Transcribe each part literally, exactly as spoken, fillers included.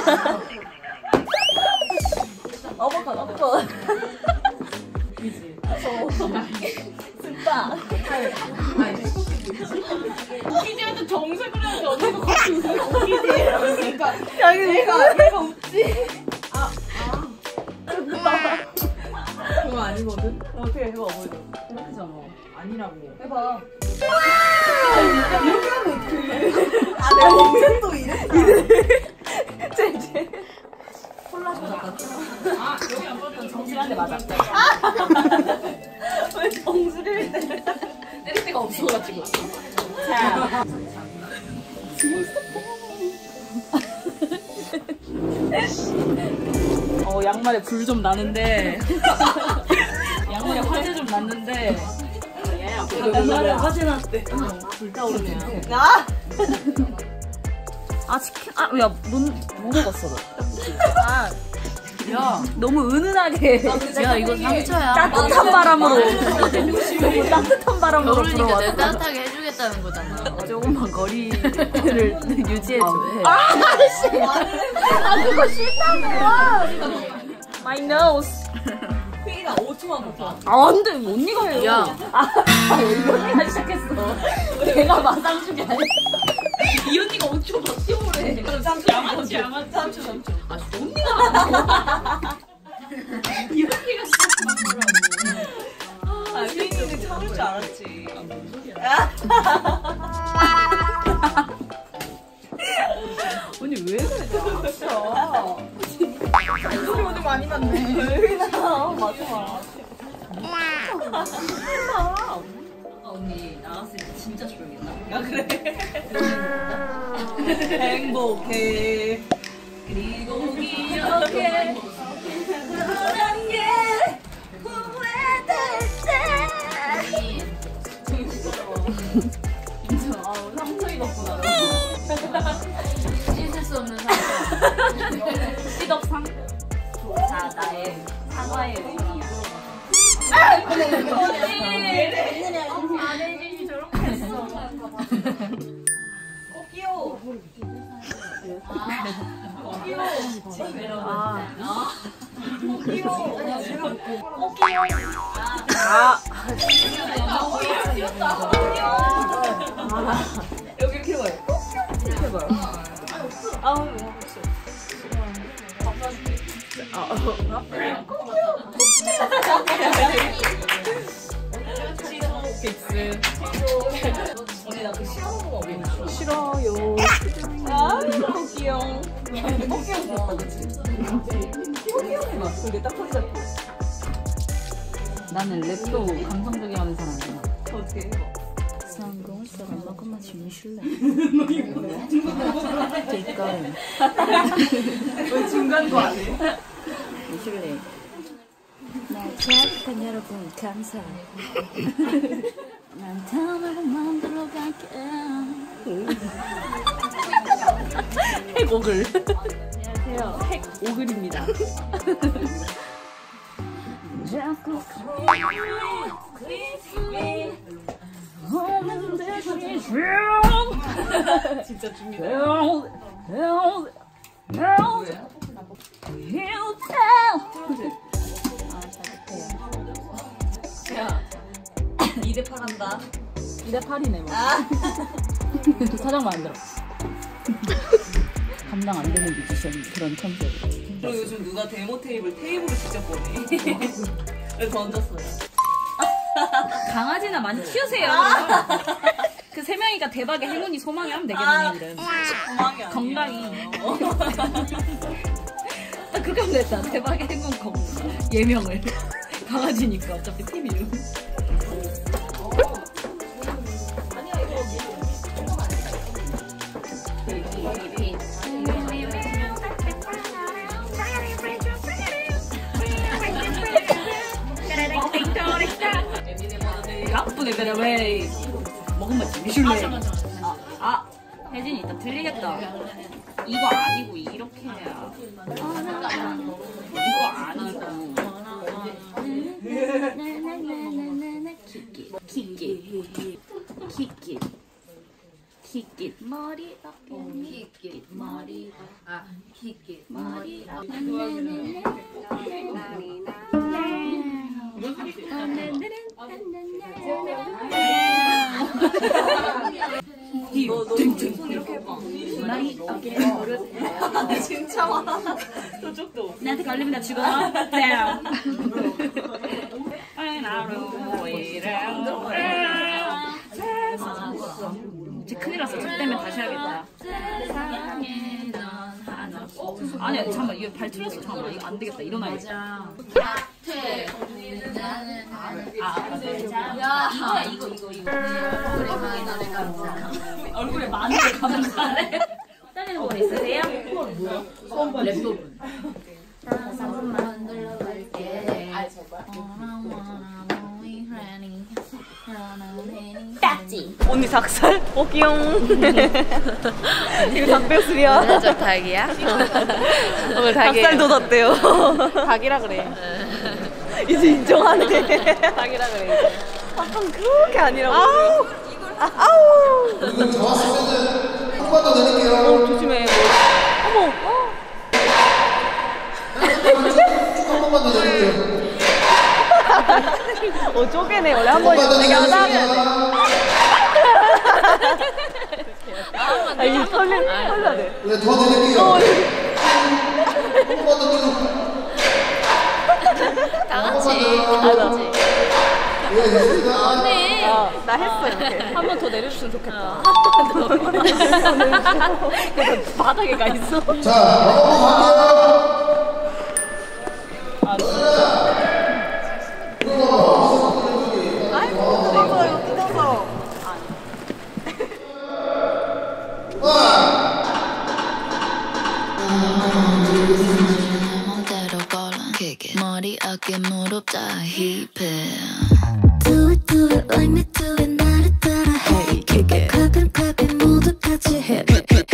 어버컷 어버컷. 그지. 진짜. 웃기지한테 정색을 해야지 언니가 같이 웃으면 웃기지. 그러니까 야 얘가 얘가 웃지. 아 아. 그거 아니거든. 어떻게 해봐 보여줘. 이렇게잖아. 아니라고. 해봐. 이렇게 하면 어떡해. 아 내가 언제 또 이래? 이래. 쟤쟤. 콜라쇼 같았죠? 아 여기 안 봤던 정수리한테 맞았다. 왜 정수리를 때려? 때릴 데가 없어가지고. 자. 어 양말에 불 좀 나는데. 양말에 화재 좀 났는데. 양말에 화재 났대. 불타오르네. 아! 아 치킨 아야뭐 뭐 먹었어 너? 아. 야 너무 은은하게. 야 이거 상처야. 따뜻한 바람으로. 너무 따뜻한 바람으로 겨울이니까 불어왔어. 내가 따뜻하게 해주겠다는 거잖아. 조금만 거리를 유지해줘. 아, 씨. 아 그거 싫다고. My nose. 휘가 오 초만 보자. 아 안돼 언니가 해요. 야. 아 이거 언니가 시작했어. 내가 마상주기 아니야. 이 언니가 오 초 버티오래. 양아치 양아치. 삼 초 삼 초. 아 언니가 이 언니가 시작한 거라고. 아 휘는 참을 줄 알았지. 아 뭔 소리야. 언니 왜 그래 진짜. 소리 오늘 많이 났네. 왜 나 맞아. 아, 언니 나갔을 때 진짜 조용했다. 야 그래. 행복해. 그리고 기억해. 그런 게 후회될 때. 인정. 아 상처 입었구나. 씻을 수 없는 사람. 시덕상. 자 나의 사과의 의미야. 안혜진이 저렇게 했어. 꼭 귀여워. 꼭 귀여워. 아. 꼭 귀여워. 꼭 귀여워. 아. 여기 이렇게 해봐요. 이렇게 해봐요. 아우 왜 하고 있어. 아, 어. 픽스. 언니 나 그 싫어하는 거 어디 싫어요. 아, 코끼용. 코끼용 좋다, 그치? 코끼용이 막 그게 딱 컨셉. 나는 랩도 감성적이 하는 사람이야. 어떻게 해봐. 성공했어. 엄마가만 주무실래? 길거리. 왜 중간 거 아니에요? 주실래? 날 찾아준 여러분 감사해. 난 다음을 만들어 갈게. 핵오글. 안녕하세요. 핵오글입니다. 자꾸 진짜 줍니다. 야, 이 대 팔 한다. 이 대 팔이네 뭐. 아. 사장 마음대로. 감당 안 되는 뮤지션 그런 컨셉. 그리고 요즘 누가 데모 테이블 테이블을 직접 보내. 그래서 던졌어요. 강아지나 많이 키우세요. 그 세 명이니까 대박의 행운이 소망이 하면 되겠네. 이런. 건강이 아니에요. 건강이. 딱 그렇게 하면 됐다. 대박의 행운 건 예명을. 강아지니까 어차피 팀 이름. 나쁜 애들아 왜 먹으면 미슐랭. 아, 아, 혜진이 이따 들리겠다. 이거 아니고 이렇게 해야. 이거 아니고. 키키, 키키, 키키, 킥깃 머리 어깨 킥깃 머리 아 킥깃 머리 너너 이렇게 해봐. 머리 어깨 무릎 아 진짜 많아. 저쪽도. 나한테 걸리면 나 죽어. 진짜 큰일 났어. 저 때문에 다시 해야겠다. 세상에 넌 하나고. 아니 잠깐만 이거 발 틀렸어. 잠깐만 이거 안 되겠다. 일어나야겠다. 태 나는 야 이거야 이거 이거 이거. 얼굴에 마늘 감자. 얼굴에 마늘 감자래. 짜리는 거 있으세요? 랩도분. 한 번만 눌러볼게. 아 제발. 딱지. 언니 닭살? 어 귀여워. 이거 닭뼈슬이야. 오늘 좀 닭이야? 오늘 닭살 돋았대요. 닭이라 그래. 이제 인정하네. 닭이라 그래. 아까 그렇게 아니라고. 아우. 아, 아우. 이거 다 왔으면은 한 번 더 내릴게요. 어 조심해. 어머. 쭉 한 번만 더 내릴게요. 어 쪼개네. 원래 한 번이 되게 하다 해야 돼. 아 이거 털려 털려야 돼. 네, 더 내릴게요. 어, 한 번 더 내릴게요. 다 같이. 맞아. 예, 됐습니다. 언니. 아, 나 했어 이렇게. 한 번 더 내려주시면 좋겠다. 바닥에 가 있어. 자, 먹어보고 갈게요. 아 진짜. 아이고 이거 이거 뜯어서. 머리 어깨 무릎 다 힙해. Do it do it like me do it 나를 따라 해. Kick it clap it clap it 모두 같이 해.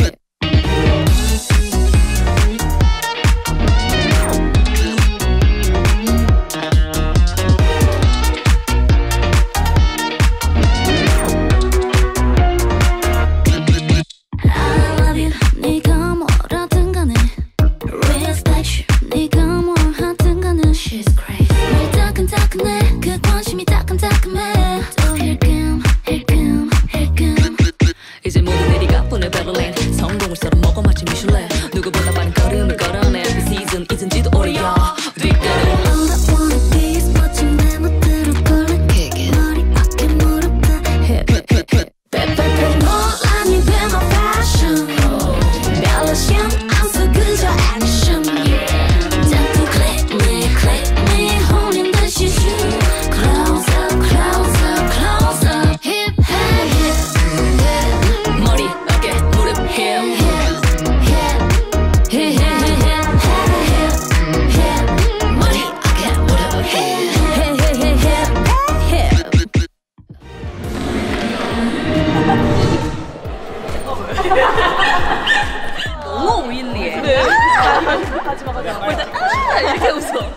이제 모두 내리가 보내 베를린 성공을 썰어 먹어 마치 미슐랭 누구보다 빠른 걸음을 걸어내 그 시즌 잊은지도 오래야 뒷걸음 All I wanna be is 멋진 내 멋대로 걸린 머리 어깨 무릎 다 hip hip hip hip 빼빼빼 논란이 된 my fashion 멜로시안 안써 그저 액션 자꾸 click me click me 혼인 듯이 shoot Close up close up close up hip hip hip 머리 어깨 무릎 hip hip hip hip hip hip 머리 어깨 무릎 hip hip hip hip hip 너무 우인리해. 그래. 가지마 가지마. 아, 이렇게 웃어.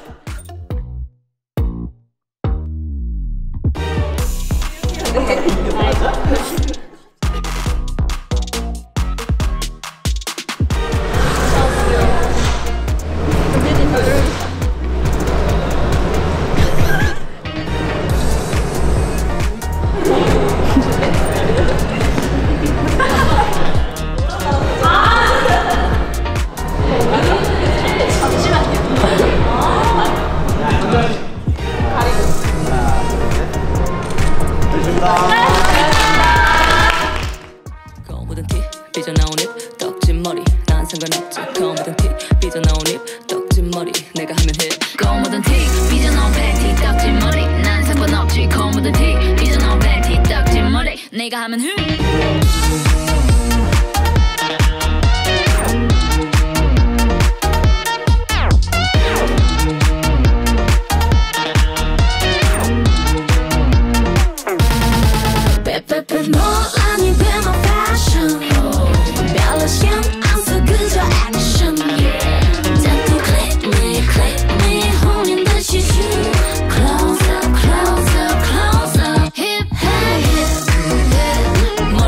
검은 티 삐져나온 입 떡진 머리 난 상관없지 검은 티 삐져나온 입 떡진 머리 내가 하면 해 검은 티 삐져나온 팬티 떡진 머리 난 상관없지 검은 티 삐져나온 팬티 떡진 머리 내가 하면 해 빼빼빼 논란이 된 my fashion 멜로시안 안써 그저 액션 자꾸 click me click me 혼인 듯이 shoot Close up close up close up hip hip hip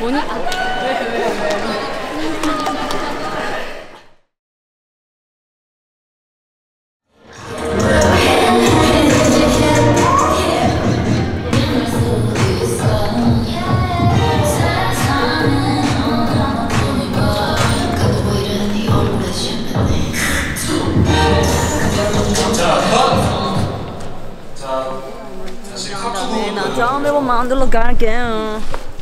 보니까. 네, 나 처음 해본 만들러 갈게요.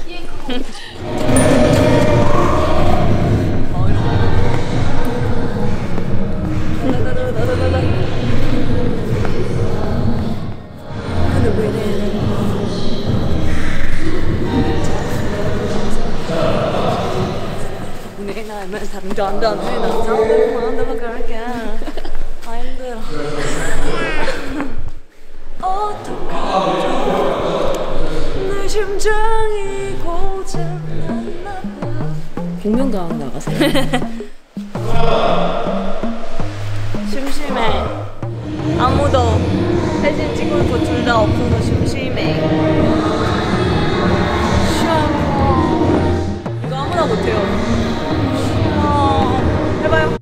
내 나이면 다른 전단에 나 처음 해본 만들러 갈게. 아 힘들어. 어떡하죠? 내 심장이 고장났나 봐. 복면가왕 나가세요. 심심해. 아무도 사진 찍을 거 둘 다 없어서 심심해. 싫어. 이거 아무나 못해요. 싫어. 해봐요.